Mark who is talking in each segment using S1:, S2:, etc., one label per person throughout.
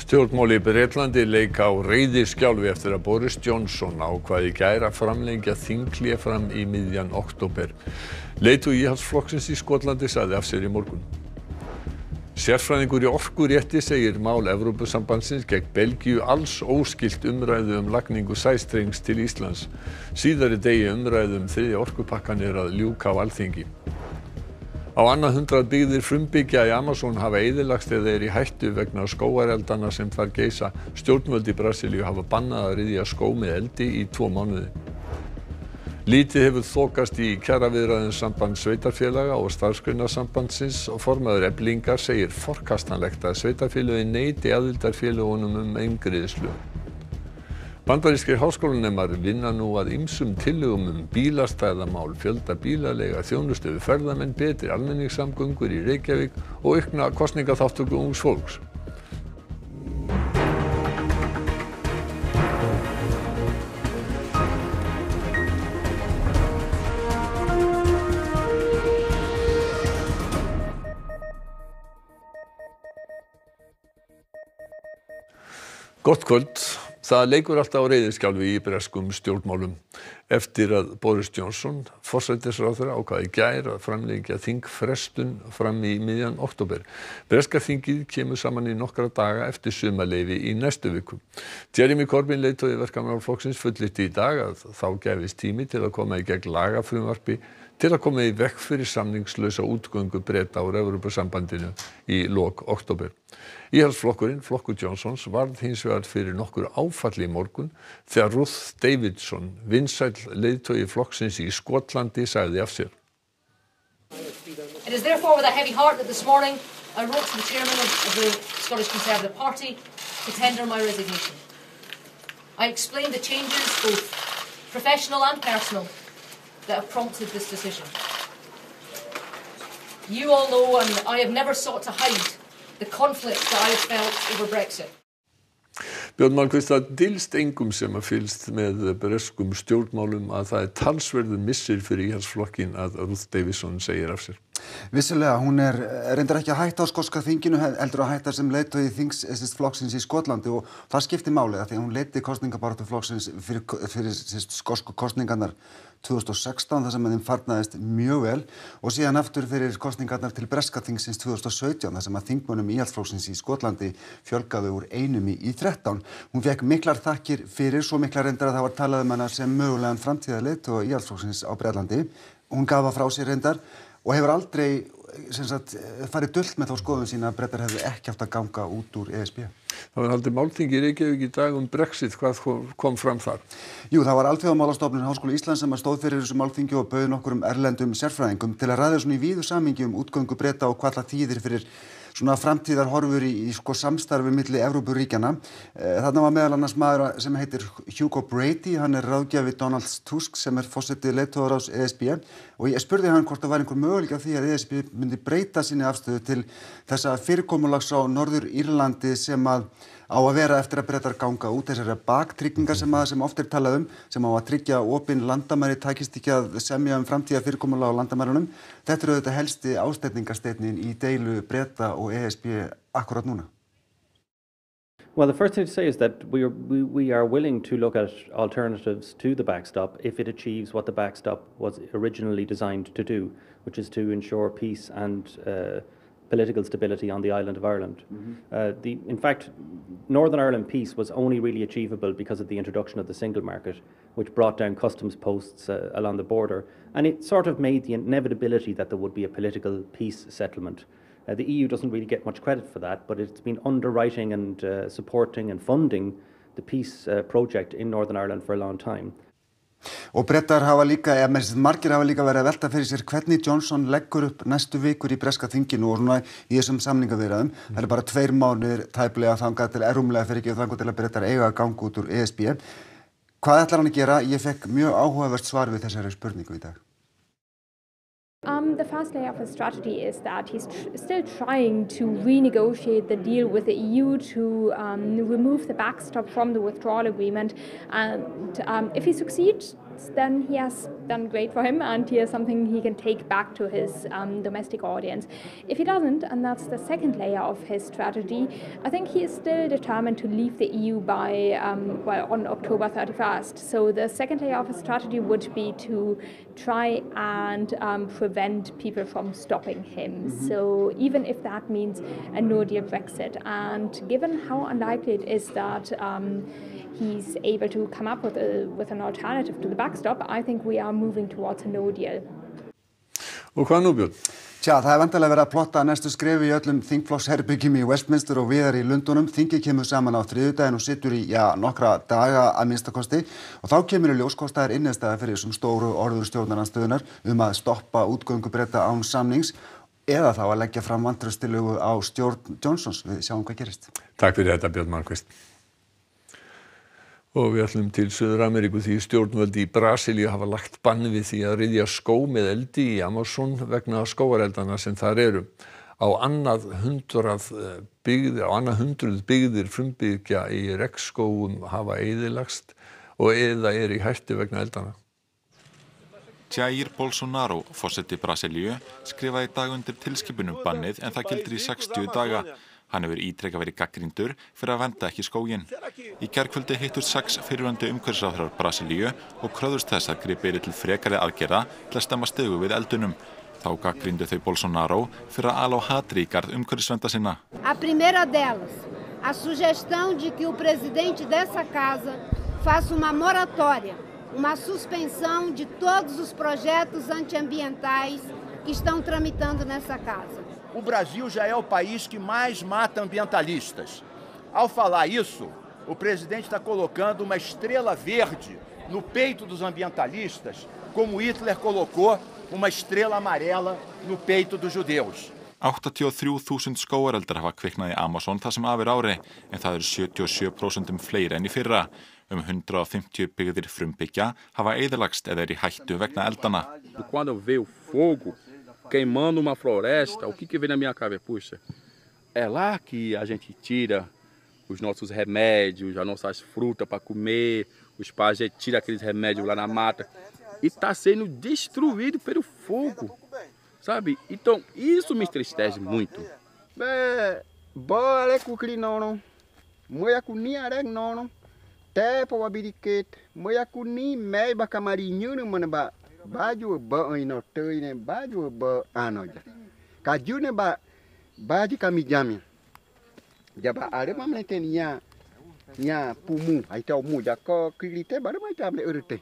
S1: Stjórnmál í Bretlandi leika á reiðiskjálfi eftir að Boris Johnson ákvað í gær að framlengja þinghlé fram í miðjan október. Leiðtogi Íhaldsflokksins í Skotlandi sagði af sér í morgun. Sérfræðingur í orkurétti segir mál Evrópusambandsins gegn Belgíu alls óskylt umræðu lagningu sæstrengs til Íslands. Síðari degi umræðu þriðja orkupakkann að ljúka á Alþingi. Á annað 100 byggðir frumbyggja í Amazon hafa eyðilagst eða í hættu vegna skógareldanna sem þar geisa. Stjórnvöld í Brasilíu hafa bannað að ryðja skóg með eldi í 2 mánuði. Lítið hefur þokast í kjaraviðræðum samband sveitarfélaga og Starfsgreinasambandsins. Formaður Eflingar segir forkastanlegt að sveitarfélögin neiti aðildarfélögunum eingreiðslu. Bandarískir háskólanemar vinna nú að ýmsum tillögum bílastæðamál, fjölda bílaleiga, þjónustu við ferðamenn, betri almenningssamgöngur í Reykjavík og aukna kosningaþátttöku ungs fólks. Gott kvöld. Það leikur alltaf á reiðiskjálfi í breskum stjórnmálum eftir að Boris Johnson, forsætisráðherra, ákvað í gær að framlengja þingfrestun fram í miðjan október. Breska þingið kemur saman í nokkra daga eftir sumarleyfi í næstu viku. Jeremy Corbyn, leiðtogi Verkamannaflokksins, fullyrti í dag að þá gæfist tími til að koma í gegn lagafrumvarpi til að koma í veg fyrir samningslausa útgöngu Breta úr Evrópusambandinu í lok október. Íhaldsflokkurinn, flokkur Johnsons, varð hins vegar fyrir nokkur áfalli í morgun þegar Ruth Davidson, vinsæll leiðtogi flokksins í Skotlandi, sagði af sér.
S2: It is therefore with a heavy heart that this morning I wrote to the chairman of the Scottish Conservative Party to tender my resignation. I explained the changes, both professional and personal, that have prompted this decision. You all know, and I have never sought to hide the conflict that I have felt over Brexit.
S1: Björn Malmquist, það dylst engum sem að fylgst með breskum stjórnmálum að það talsverður missir fyrir Íhaldsflokkinn að Ruth Davidson segir af sér.
S3: Vissulega, hún reyndar ekki að hætta á skoska þinginu, heldur að hætta sem leiðtogi flokksins í Skotlandi og það skiptir máli því að hún leiddi kosningabaráttu flokksins fyrir skosku kosningarnar 2016 þar sem þeim farnaðist mjög vel og síðan aftur fyrir kosningarnar til breska þingsins 2017 þar sem að þingmönnum Íhaldsflokksins í Skotlandi fjölgaði úr 1 í 13. Hún fékk miklar þakkir fyrir, svo miklar reyndar að það var talað hana sem mögulegan framtíðarleiðtoga Íhaldsflokksins á Bretlandi. Hún gaf það frá sér reyndar og hefur aldrei farið dult með þá skoðun sína að Bretar hefðu ekki átt að ganga út úr ESB.
S1: Það var haldið málþing í Reykjavík í dag Brexit. Hvað kom fram þar?
S3: Jú, það var Alþjóðamálastofnun Háskóla Íslands sem stóð fyrir þessu málþingi og bauð nokkurum erlendum sérfræðingum til að ræða svona í víðu samhengi útgöngu Breta og hvað það þýðir fyrir svona framtíðar horfur í samstarfi milli Evrópuríkjanna. Þarna var meðal annars maður sem heitir Hugo Brady, hann ráðgjafi Donald Tusk sem forseti leiðtogaráðs ESB og ég spurði hann hvort það var einhver möguleiki á því að ESB myndi breyta sinni afstöðu til þessa fyrirkomulags á Norður Írlandi sem á að vera eftir að Bretar ganga út þessari baktryggingar sem oft talað sem á að tryggja opin landamæri takist ekki að semja framtíða fyrirkomulag á landamærunum. Þetta auðvitað helsti ásteytingarsteinninn í deilu Breta og ESB akkurat núna.
S4: Well, the first thing to say is that we are willing to look at alternatives to the backstop if it achieves what the backstop was originally designed to do, which is to ensure peace and political stability on the island of Ireland. In fact, Northern Ireland peace was only really achievable because of the introduction of the single market, which brought down customs posts along the border, and it sort of made the inevitability that there would be a political peace settlement. The EU doesn't really get much credit for that, but it's been underwriting and supporting and funding the peace project in Northern Ireland for a long time.
S3: Og Bretar hafa líka, margir hafa líka verið að velta fyrir sér hvernig Johnson leggur upp næstu vikur í breska þinginu og svona í þessum samningaviðræðum. Það bara 2 mánuðir tæplega þangað til rúmlega fyrir ekki þangað til að Bretar eiga að ganga út úr ESB. Hvað ætlar hann að gera? Ég fekk mjög áhugavert svar við þessari spurningu í dag.
S5: The first layer of his strategy is that he's still trying to renegotiate the deal with the EU to remove the backstop from the withdrawal agreement. And if he succeeds hits, then he has done great for him and he has something he can take back to his domestic audience. If he doesn't, and that's the second layer of his strategy, I think he is still determined to leave the EU by on October 31st. So the second layer of his strategy would be to try and prevent people from stopping him. So even if that means a no-deal Brexit, and given how unlikely it is that he's able to come up with an alternative to the backstop, I think we are moving towards a no-deal.
S1: Og hvað nú, Björn?
S3: Tja, það vantarlega verið að plotta næstu skrefi í öllum þingflokksherbergjum í Westminster og víðar í Lundúnum. Þingið kemur saman á þriðjudaginn og situr í nokkra daga að minnstakosti og þá kemur í ljós hvort það innistæða fyrir þessum stóru orður stjórnarandstöðunnar að stoppa útgöngu Breta án samnings eða þá að leggja fram vantrauststillögu á stjórn Johnsons. Við sjáum hvað gerist.
S1: Takk fyrir þetta, Björn Malmquist. Og við ætlum til Suður-Ameríku því stjórnvöld í Brasilíu hafa lagt bann við því að ryðja skóg með eldi í Amazon vegna skógareldana sem þar eru. Á annað hundruð byggðir frumbyggja í regnskógum hafa eyðilagst og eða í hættu vegna eldana.
S6: Jair Bolsonaro, forseti Brasilíu, skrifaði í dag undir tilskipun bannið en það gildir í 60 daga. Hann hefur ítrekað verið gagnrýndur fyrir að vernda ekki skóginn. Í gærkvöldi hittust 6 fyrrverandi umhverfisráðherrar Brasilíu og kröfðust þess að gripið yrði til frekari aðgerða til að stemma stigu við eldunum. Þá gagnrýndu þau Bolsonaro fyrir að ala á hatri í garð umhverfisvernda sinna.
S7: A primeira delas, a sugestão de que o presidente dessa casa faça uma moratória, uma suspensão de todos os projetos antiambientais que estão tramitando nessa casa.
S8: O Brasil já é o país que mais mata ambientalistas. Ao falar isso, o presidente está colocando uma estrela verde no peito dos ambientalistas, como Hitler colocou uma estrela amarela no peito dos judeus.
S6: 83.000 skógareldar hafa kviknað í Amazon það sem af ári, en það eru 77% fleiri en í fyrra. 150 byggðir frumbyggja hafa eyðilagst eða í hættu vegna eldana.
S9: Quando vê o fogo queimando uma floresta, o que vem na minha cabeça? Puxa, é lá que a gente tira os nossos remédios, as nossas frutas para comer, os pais tiram aqueles remédios lá na mata e está sendo destruído pelo fogo, sabe? Então isso me entristece muito. Bora com crinono, moia com niareg nono, tepa o abiriquet, moia com ni mei ba camarinho no manaba. Baju ba ino tei ne baju ba anoja. Kaju ne ba baji kami jami. Jaba are ma mleten nya pumu ai tau mu ja ko krite bara ma table urte.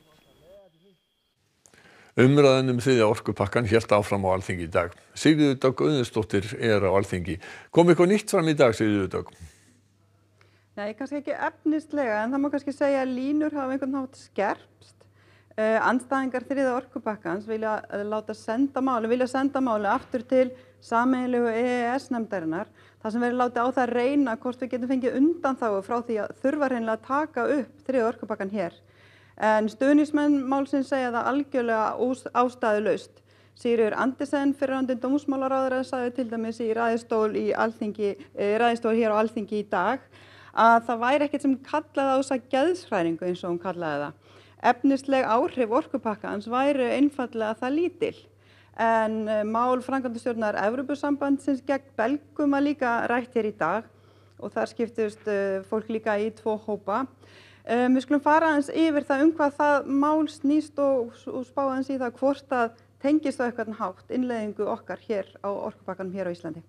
S1: Umræðan þriðja orkupakkan hélt áfram á Alþingi í dag. Sigríður Dögg Auðunsdóttir á Alþingi. Kom eitthvað nýtt fram í dag, Sigríður Dögg?
S10: Nei, kannski ekki efnislega, en það má kannski segja að línur hafa einhvern hátt skerpst. Andstæðingar þriðja orkupakkans vilja senda máli aftur til sameiginlegu EES-nefndarinnar, þar sem verið látið á það reyna hvort við getum fengið undanþágu frá því að þurfa hreinlega að taka upp þriðja orkupakkan hér. En stuðningsmenn málsins segja það algjörlega ástæðulaust. Sigríður Andersen, fyrrverandi dómsmálaráðherra, sagði til dæmis í ræðustól hér á Alþingi í dag að það væri ekkert sem kallaði á þessa geðshræringu eins og hún kallaði það. Efnisleg áhrif orkupakkans væru einfaldlega það lítil. En mál framkvæmdastjórnar Evrópusambandsins gegn Belgum var líka rætt hér í dag og þar skiptust fólk líka í 2 hópa. Við skulum fara aðeins yfir það hvað það mál snýst og spá aðeins í það hvort að tengist á eitthvað hátt innleiðingu okkar hér á orkupakkanum hér á Íslandi.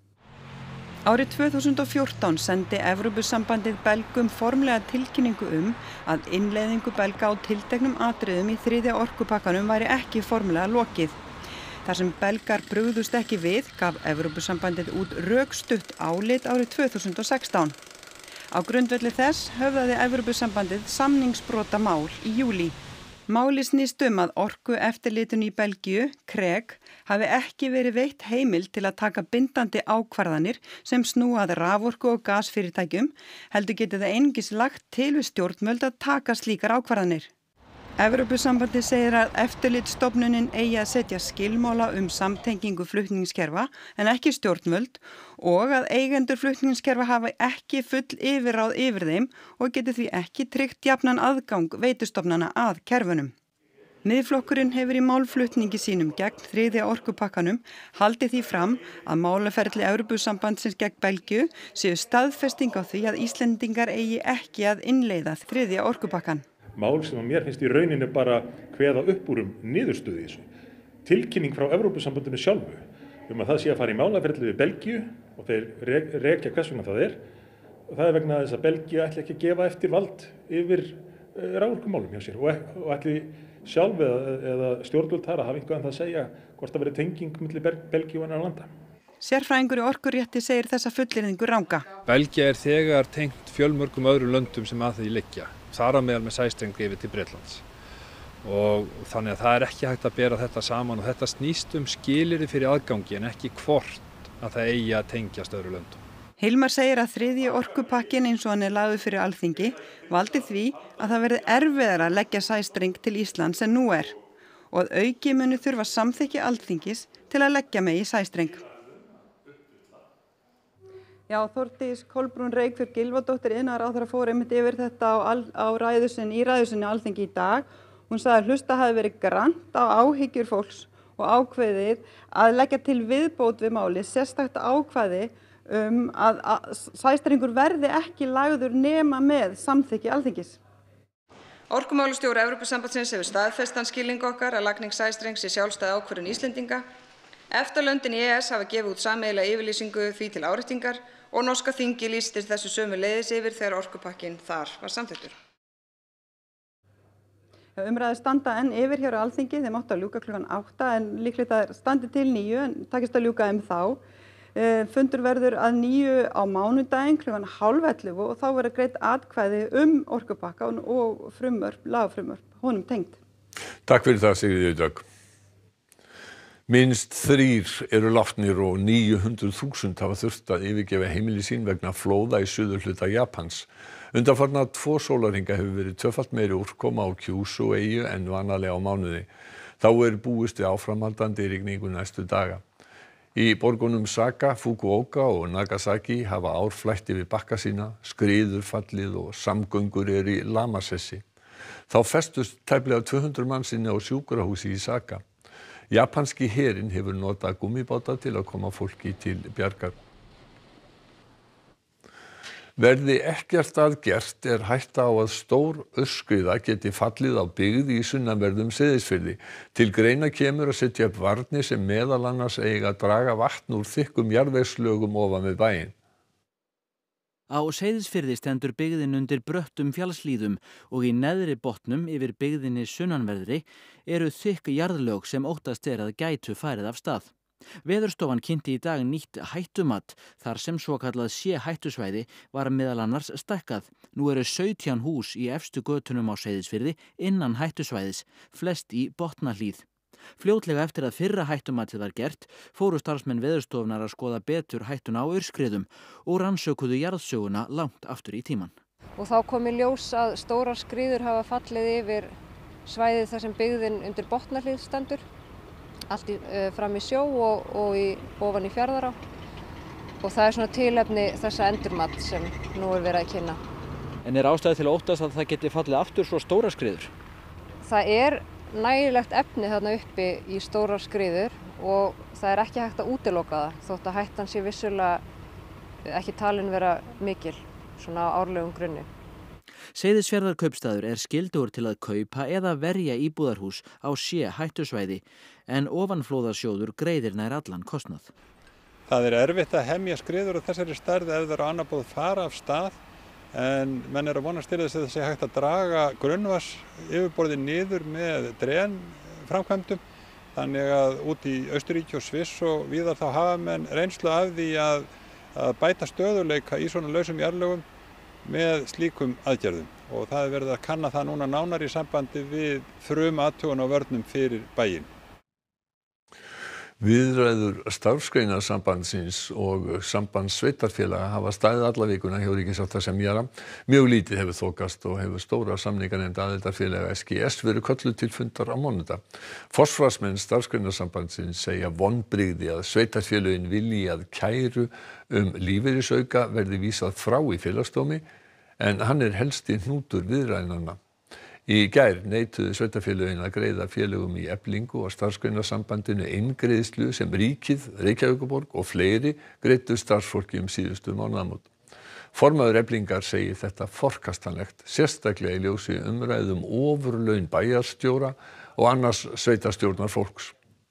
S10: Árið 2014 sendi Evrópusambandið Belgum formlega tilkynningu að innleiðingu Belga á tilteknum atriðum í þriðja orkupakkanum væri ekki formlega lokið. Þar sem Belgar brugðust ekki við, gaf Evrópusambandið út rökstutt álit árið 2016. Á grundvelli þess höfðaði Evrópusambandið samningsbrotamál í júlí. Máli snýst að orkueftirlitinu í Belgíu, CREG, hafi ekki verið veitt heimild til að taka bindandi ákvarðanir sem snúa að raforku- og gasfyrirtækjum, heldur geti það einungis lagt til við stjórnvöld að taka slíkar ákvarðanir. Evrópusambandið segir að eftirlitsstofnunin eigi að setja skilmála samtengingu flutningskerfa en ekki stjórnvöld og að eigendur flutningskerfa hafa ekki full yfirráð yfir þeim og geti því ekki tryggt jafnan aðgang veitustofnana að kerfunum. Miðflokkurinn hefur í málflutningi sínum gegn þriðja orkupakkanum haldið því fram að málaferli Evrópusambandsins gegn Belgíu séu staðfesting á því að Íslendingar eigi ekki að innleiða þriðja orkupakkan.
S11: Mál sem að mér finnst í rauninni bara kveða upp úr niðurstöðu í þessu. Tilkynning frá Evrópusambandinu sjálfu að það sé að fara í málaferli við Belgíu og þeir rekja hvers vegna það er. Og það er vegna þess að Belgía ætli ekki að gefa eftir vald yfir raforkumálum hjá sér og ætli sjálf eða stjórnvöld þar að hafa einhvað að segja hvort það verið tenging milli Belgíu og annarra landa.
S10: Sérfræðingur í orkurétti segir þessa fullyrðingu ranga.
S12: Belgía er þegar tengt fjölmörgum öðrum löndum sem að því liggja. Þar á meðal með sæstreng yfir til Bretlands. Og þannig að það er ekki hægt að bera þetta saman og þetta snýst skilyrði fyrir aðgangi en ekki hvort að það eigi að tengjast öðrum löndum.
S10: Hilmar segir að þriðji orkupakkin eins og hann er lagður fyrir Alþingi valdi því að það verði erfiðara að leggja sæstreng til Íslands en nú er og að auki muni þurfa samþykki Alþingis til að leggja megi sæstreng. Já, Þórdís Kolbrún Reykfjörð Gylfadóttir iðnaðarráðherra fór einmitt yfir þetta í ræðu sinni á Alþingi í dag. Hún sagði að hlusta hafi verið grannt á áhyggjur fólks og ákveðið að leggja til viðbót við málið sérstakt ákvæði að sæstrengur verði ekki lagður nema með samþykki Alþingis.
S13: Orkumálastjóri Evrópusambandsins hefur staðfest þann skilning okkar að lagning sæstrengs sé sjálfstæð ákvörðun Íslendinga. EFTA-löndin í EES hafa gefið út sameiginlega yfirlýsingu því til áréttingar og norska þingi lýstir þessu sömuleiðis yfir þegar orkupakkinn þar var samþykktur.
S10: Umræður standa enn yfir hér á Alþingi, þeim átti að ljúka klukkan 8 en líklegt að standi til 9 en takist að ljúka þá. Fundur verður að 9 á mánudaginn klukkan 10:30 og þá verður greidd atkvæði orkupakkann og lagafrumvörp honum tengt.
S1: Takk fyrir það Sigríður Dögg. Minnst 3 eru látnir og 900.000 hafa þurft að yfirgefa heimili sín vegna flóða í suðurhluta Japans. Undanfarna 2 sólarhringa hefur verið tvöfalt meiri úrkoma á Kyushu-eyju en vanalega á mánuði. Þá er búist við áframhaldandi rigningu næstu daga. Í borgunum Saga, Fukuoka og Nagasaki hafa ár flætt yfir bakka sína, skriður fallið og samgöngur í lamasessi. Þá festust tæplega 200 manns inni á sjúkrahúsi í Saga. Japanski herinn hefur notað gúmmíbáta til að koma fólki til bjargar. Verði ekkert að gert hætta á að stór aurskriða geti fallið á byggð í sunnanverðum Seyðisfirði. Til greina kemur að setja upp varnir sem meðal annars eiga að draga vatn úr þykkum jarðvegslögum ofan við bæinn.
S14: Á Seyðisfirði stendur byggðin undir bröttum fjallslíðum og í neðri botnum yfir byggðinni sunnanverðri eru þykk jarðlög sem óttast að gætu farið af stað. Veðurstofan kynnti í dag nýtt hættumat þar sem svokallað hættusvæði var meðal annars stækkað. Nú eru 17 hús í efstu götunum á Seyðisfirði innan hættusvæðis, flest í Botnahlíð. Fljótlega eftir að fyrra hættumatið var gert fóru starfsmenn Veðurstofunar að skoða betur hættuna á aurskriðum og rannsökuðu jarðsöguna langt aftur í tímann.
S15: Og þá kom í ljós að stórar skriður hafa fallið yfir svæðið þar sem byggðin undir Botnahlíð stendur. Allt fram í sjó og ofan í Fjarðará og það er svona tilefni þessa endurmat sem nú er verið að kynna.
S14: En er ástæða til að óttast að það geti fallið aftur svo stóra skriður?
S15: Það er nægilegt efni þarna uppi í stórar skriður og það er ekki hægt að útiloka það þótt að hættan sé vissulega ekki talin vera mikil svona á árlegum grunni.
S14: Seyðisfjarðarkaupstaður er skyldugur til að kaupa eða verja íbúðarhús á hættusvæði en ofanflóðasjóður greiðir nær allan kostnað.
S16: Það er erfitt að hemja skriður á þessari stærð ef það eru annað búið fara af stað en menn eru að vonast til þess að það sé hægt að draga grunnvatns yfirborðið niður með drenframkvæmdum þannig að út í Austurríki og Sviss og víðar þá hafa menn reynslu af því að bæta stöðuleika í svona lausum jarðlögum með slíkum aðgerðum og það er verið að kanna það núna nánar í sambandi við frumathugun á vörnum fyrir bæinn.
S1: Viðræður starfsgreinasambandsins og sambands sveitarfélaga hafa staðið alla vikuna hjá ríkissáttasemjara. Mjög lítið hefur þokast og hefur stóra samninganefnd aðildarfélaga SGS verið kölluð til fundar á mánudag. Forsvarsmenn starfsgreinasambandsins segja vonbrigði að sveitarfélögin vilji að kæru lífeyrisauka verði vísað frá í félagsdómi en hann er helsti hnútur viðræðnanna. Í gær neituðu sveitarfélögin að greiða félögum í Eflingu og Starfsgreinasambandinu eingreiðslu sem ríkið, Reykjavíkurborg og fleiri greiddu starfsfólki síðustu mánaðamót. Formaður Eflingar segir þetta forkastanlegt, sérstaklega í ljósi umræðum ofurlaun bæjarstjóra og annars sveitarstjórnarfólks.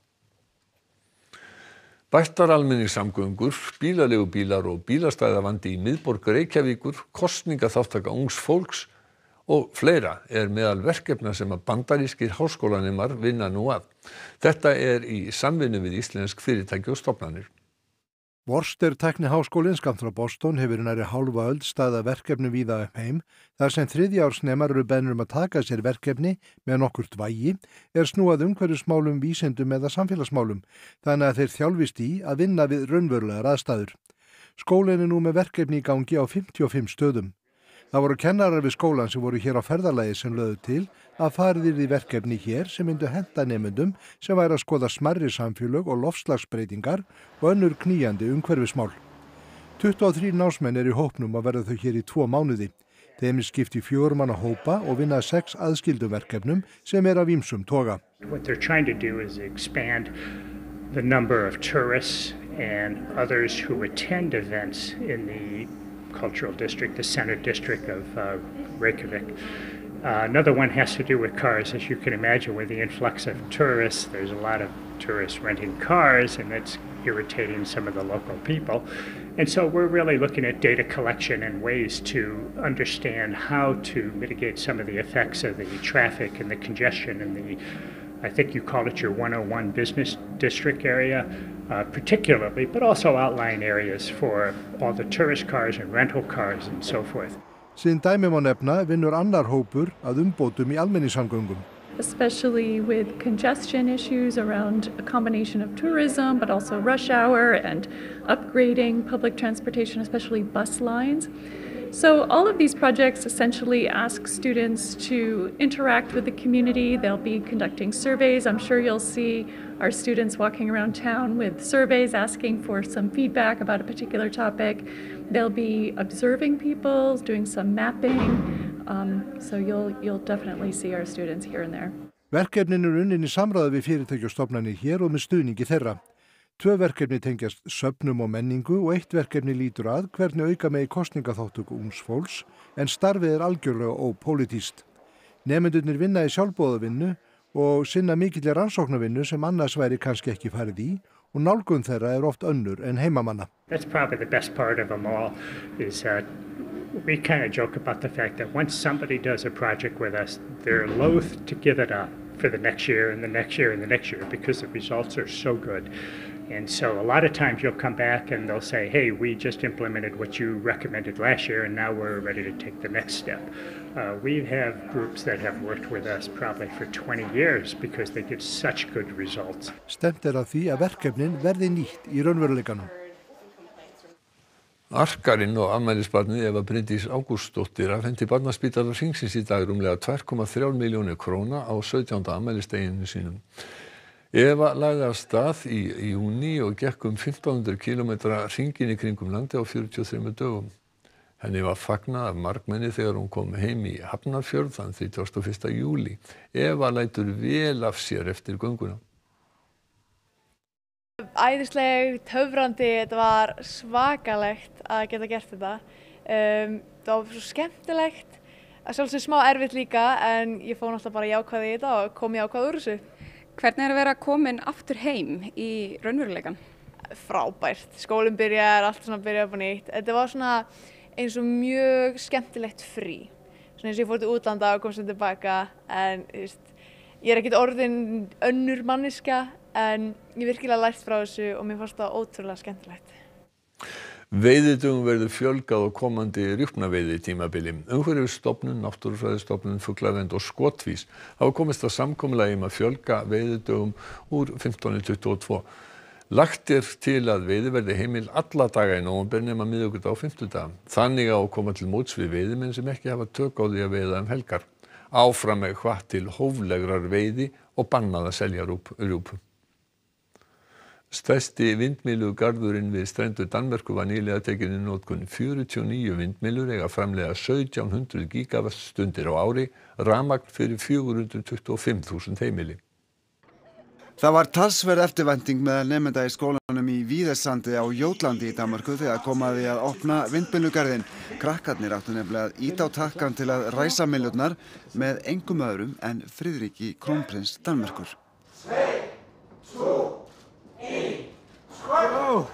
S1: Bættar almenningssamgöngur, bílaleigubílar og bílastæðavandi í miðborg Reykjavíkur, kosningaþátttaka ungs fólks og fleira meðal verkefna sem að bandarískir háskólanemar vinna nú að. Þetta í samvinnu við íslensk fyrirtæki og stofnanir.
S17: Worcester tækniháskólinn skammt frá Boston hefur nærri hálfa öld staðað verkefni víða heim, þar sem þriðjársnemar eru beðnir að taka sér verkefni með nokkurt vægi, snúað umhverfismálum, vísindum eða samfélagsmálum, þannig að þeir þjálfist í að vinna við raunverulegar aðstæður. Skólinn nú með verkefni í gangi á 55 stöðum. Það voru kennarar við skólan sem voru hér á ferðalagi sem lögðu til að farið yrði verkefni hér sem myndu henta nemendum sem væri að skoða smærri samfélög og loftslagsbreytingar og önnur knýjandi umhverfismál. 23 námsmenn í hópnum að verða þau hér í 2 mánuði. Þeim skipt í 4 manna hópa og vinna 6 aðskildum verkefnum sem af ýmsum toga.
S18: What they're trying to do is expand the number of tourists and others who attend events in the cultural district, the center district of Reykjavik. Another one has to do with cars. As you can imagine, with the influx of tourists, there's a lot of tourists renting cars, and that's irritating some of the local people. And so we're really looking at data collection and ways to understand how to mitigate some of the effects of the traffic and the congestion in the, I think you called it your 101 business district area, particularly, but also outlying areas for all the tourist cars and rental cars and so forth.
S17: Síðan dæmi má nefna vinnur annar hópur að umbótum í almenningssamgöngum.
S19: Especially with congestion issues around a combination of tourism, but also rush hour and upgrading public transportation, especially bus lines. So all of these projects essentially ask students to interact with the community. They'll be conducting surveys. I'm sure you'll see our students walking around town with surveys asking for some feedback about a particular topic. They'll be observing people, doing some mapping. So you'll definitely see our students here and there.
S17: Verkefnin unnin í samráði við fyrirtæki og stofnanir hér og með stuðningi þeirra. 2 verkefni tengjast söfnum og menningu og 1 verkefni lítur að hvernig auka megi kosningaþátttöku ungs fólks, en starfið algjörlega ópólitískt. Nemendurnir vinna í sjálfboðavinnu og sinna mikilli rannsóknarvinnu sem annars væri kannski ekki farið í, og nálgun þeirra oft önnur en heimamanna.
S18: That's probably the best part of them all is we kind of joke about the fact that once somebody does a project with us, they're loath to give it up for the next year and the next year and the next year because the results are so good. And so a lot of times you'll come back and they'll say, hey, we just implemented what you recommended last year and now we're ready to take the next step. We have groups that have worked with us probably for 20 years because they get such good results.
S17: Stefnt að því að verkefnin verði nýtt í raunveruleikanum.
S1: Arkarinn og afmælisbarnið Eva Bryndís Ágústsdóttir afhenti Barnaspítala Hringsins í dag rúmlega 2,3 milljónir króna á 17. afmælisdeginum sínum. Eva lagði af stað í júní og gekk 1500 kilometra hringinn í kringum landi á 43 dögum. Henni var fagnað af margmenni þegar hún kom heim í Hafnarfjörð þann 31. júlí. Eva lætur vel af sér eftir gönguna.
S20: Æðisleg, töfrandi, þetta var svakalegt að geta gert þetta. Það var svo skemmtilegt, að sjálfsög smá erfitt líka, en ég fór náttúrulega bara jákvæð í þetta og kom jákvæð úr þessu.
S21: Hvernig að vera komin aftur heim í raunveruleikann?
S20: Frábært, skólinn byrjar, allt svona byrjar upp á nýtt. Þetta var svona eins og mjög skemmtilegt frí. Svona eins og ég fór til útlanda og kom sem tilbaka, en ég ekkert orðin önnur manneskja, en ég virkilega lært frá þessu og mér fannst það ótrúlega skemmtilegt.
S1: Veiðidögum verður fjölgað á komandi rjúpnaveiði tímabili. Umhverfisstofnun, Náttúrufræðistofnun, Fuglavernd og Skotvís hafa komist að samkomulagi að fjölga veiðidögum úr 15 í 22. Lagt til að veiði verði heimil alla daga í nóvember nema miðvikudag og fimmtudag. Þannig á að koma til móts við veiðimenn sem ekki hafa tök á því að veiða helgar. Áfram hvatt til hóflegrar veiði og bannað að selja rjúpu. Stærsti vindmyllugarðurinn við strendur Danmerkur var nýlega tekinn í notkun. 49 vindmyllur eiga framleiða 1700 gigawattstundir á ári, rafmagn fyrir 425.000 heimili.
S3: Það var talsverð eftirvænting meðal nemenda í skólanum í Víðesandi á Jótlandi í Danmörku þegar kom að því að opna vindmyllugarðinn. Krakkarnir áttu nefnilega að ýta á takkann til að ræsa myllurnar með engum öðrum en Friðriki krónprins Danmerkur.
S2: 3, 2, 1, skål!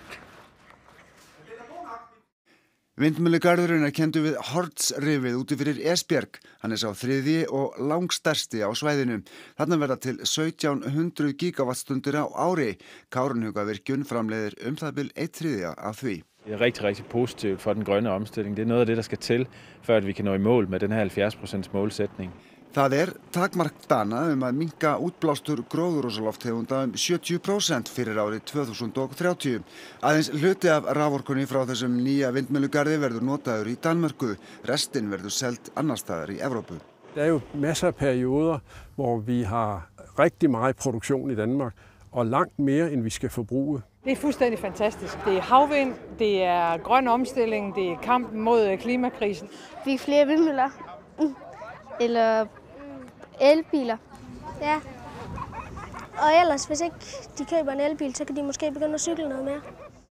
S3: Vindmyllugarðurinn kenndur við Hornsrifið úti fyrir Esbjerg. Hann sá þriðji og langstærsti á svæðinu. Þarna verða til 1700 gigawattstundir á ári. Kárahnjúkavirkjun framleiðir það bil 1/3 af því.
S22: Det rigtig, rigtig positivt for den grønne omstilling. Det noget af det, der skal til, før vi kan nå i mål med den her 70% målsætning.
S3: Það takmark Dana að minnka útblástur gróðurhúsalofttegunda 70% fyrir árið 2030. Aðeins hluti af raforkunni frá þessum nýja vindmyllugarði verður notaður í Danmörku. Restin verður selt annars staðar í Evrópu.
S23: Det jo masser af perioder, hvor vi har rigtig meget produktion i Danmark, og langt mere, end vi skal forbruge.
S24: Det fuldstændig fantastisk. Det havvind, det grøn omstilling, det kampen mod klimakrisen.
S25: Vi flere vindmøller, eller elbiler. Ja. Og ellers, hvis ikke de køber en elbil, så kan de måske begynde at cykle noget mere.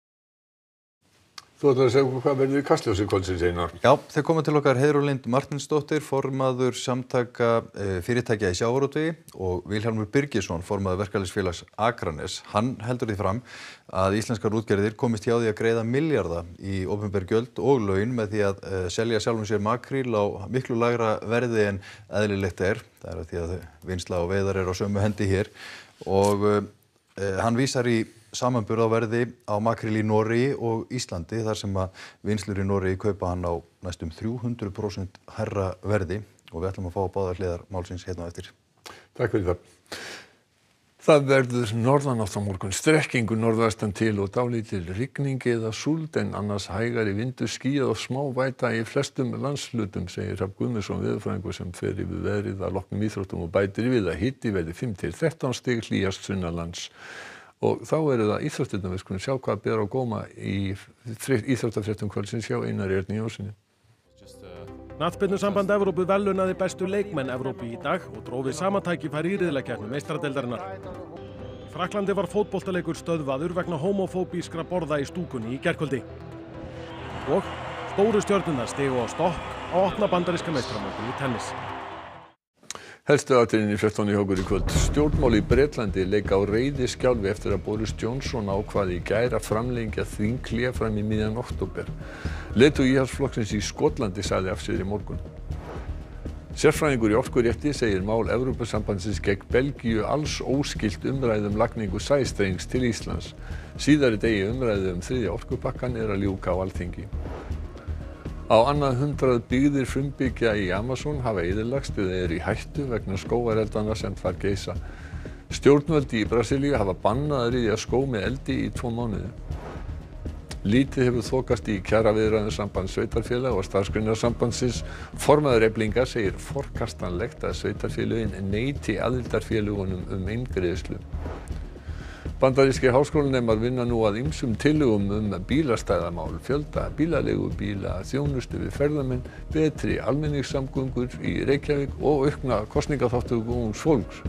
S1: Þú ætlar að segja okkur hvað verður í Kastljósi kvöldsins, Einar?
S26: Já, þau koma til okkar Heiðrún Lind Martinsdóttir, formaður samtaka fyrirtækja í sjávarútvegi og Vilhjálmur Birgisson, formaður verkalýðsfélags Akranes. Hann heldur því fram að íslenskar útgerðir komist hjá því að greiða milljarða í opinber gjöld og laun með því að selja sjálfum sér makríl á miklu lægra verði en eðlilegt er. Það því að vinnsla og veiðar á sömu hendi hér og hann vísar í samanburð á verði á makríl í Noregi og Íslandi þar sem að vinnslur í Noregi kaupa hann á næstum 300% hærra verði og við ætlum að fá báðar hliðar málsins hérna eftir.
S1: Takk fyrir það. Það verður norðanátt á morgun, strekkingur norðvestan til og dálítil rigning eða súld en annars hægari vindur, skýjað og smá væta í flestum landshlutum, segir Hrafn Guðmundsson veðurfræðingur sem fer yfir veðrið að loknum íþróttum og bætir við að hiti verði 5 til 13 stig hlýjast sunnanlands. Og þá það íþróttirnar, við skulum sjá hvað ber á góma í íþróttafréttum kvöldsins hjá Einari Erni Jónssyni.
S2: Knattspyrnusamband Evrópu verðlaunaði bestu leikmenn Evrópu í dag og dró við sama tækifæri í riðlakeppni meistaradeildarinnar. Í Frakklandi var fótboltaleikur stöðvaður vegna homófóbískra borða í stúkunni í gærkvöldi. Og stóru stjörnurnar stigu á stokk á opna bandaríska meistaramótinu í tennis.
S1: Helstu atriðin í fréttunum hjá okkur í kvöld. Stjórnmál í Bretlandi leika á reiðiskjálfi eftir að Boris Johnson ákvað í gær að framlengja þinghlé fram í miðjan október. Leiðtogi Íhaldsflokksins í Skotlandi sagði af sér í morgun. Sérfræðingur í orkurétti segir mál Evrópusambandsins gegn Belgíu alls óskylt umræðu lagningu sæstrengs til Íslands. Síðari degi umræðu þriðja orkupakkann að ljúka á Alþingi. Á annað 100 byggðir frumbyggja í Amazon hafa eyðilagst eða í hættu vegna skógareldanna sem þar geisa. Stjórnvöld í Brasilíu hafa bannað að ryðja skóg með eldi í 2 mánuði. Lítið hefur þokast í kjaraviðræðum Sambands sveitarfélaga og Starfsgreinasambandsins. Formaður Eflingar segir forkastanlegt að sveitarfélögin neiti aðildarfélögunum eingreiðslu. Bandaríski háskólanemar vinna nú að ýmsum tillögum bílastæðamál, fjölda bílaleigubíla, þjónustu við ferðamenn, betri almenningssamgöngur í Reykjavík og aukna kosningaþátttöku ungs fólks.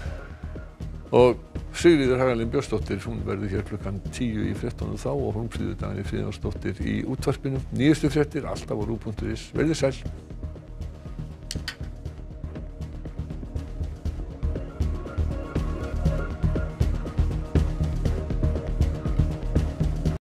S1: Og Sigríður Hagalín Björnsdóttir, hún verður hér klukkan 10 í fréttunum þá og Hólmfríður Dagný Friðjónsdóttir í útvarpinu. Nýjustu fréttir alltaf á RÚV.is. Verið sæl.